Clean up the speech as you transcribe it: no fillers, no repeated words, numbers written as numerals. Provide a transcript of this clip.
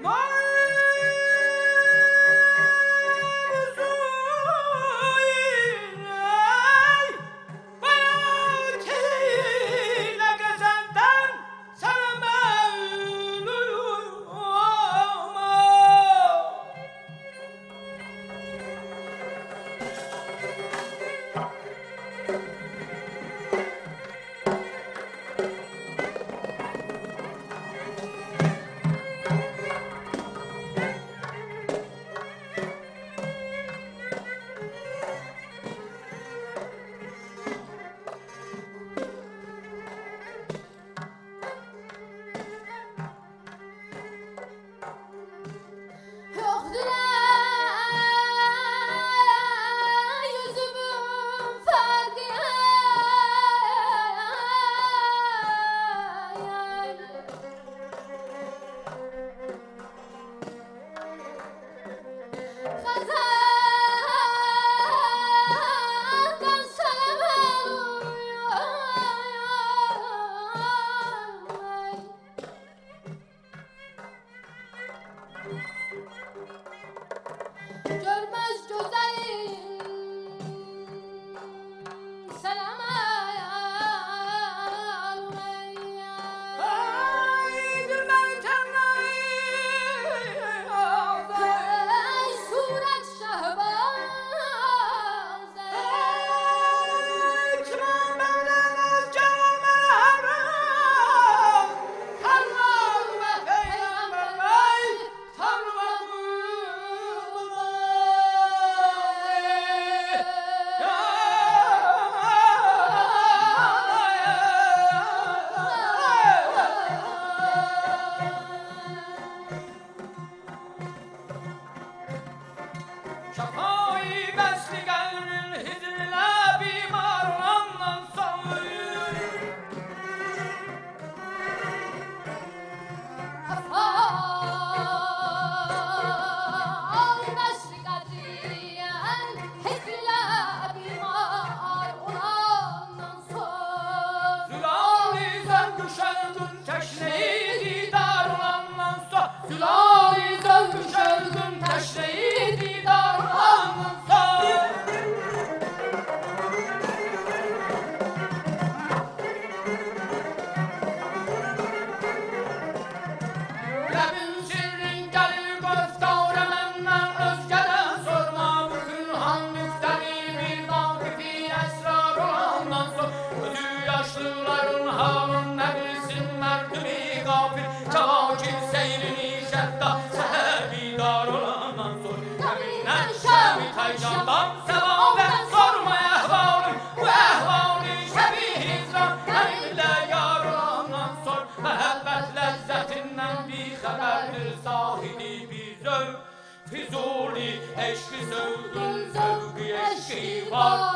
Görmez güzelim selam haydır ben tenayı suret şehbaz kiman benden az canlarım Tanrım ve Peygamber Bey Tanrım Şafayı besli gelinin hidrine bimar olandan savur Şafayı besli gelinin hidrine bimar olandan savur Zülali zengüşelgün teşneyi didar olandan savur Zülali zengüşelgün teşneyi didar olandan savur Lebin sirrin gelir göftare menden özgeden sorma Bütün hanlıktaki bir vakifi esrar olandan sor Gözü yaşlıların halın ne bilsin merdimi gafil Çavakir seyrini şedda sehebidar olandan sor Keminden şemi taycandan sevaben sorma ehvalım Bu ehvali şebih hicran eminle yar olandan sor Mehabbet lezzetinden bir haberdir sahidi bir zevk Fizuli eşki sevdün zevki eşki var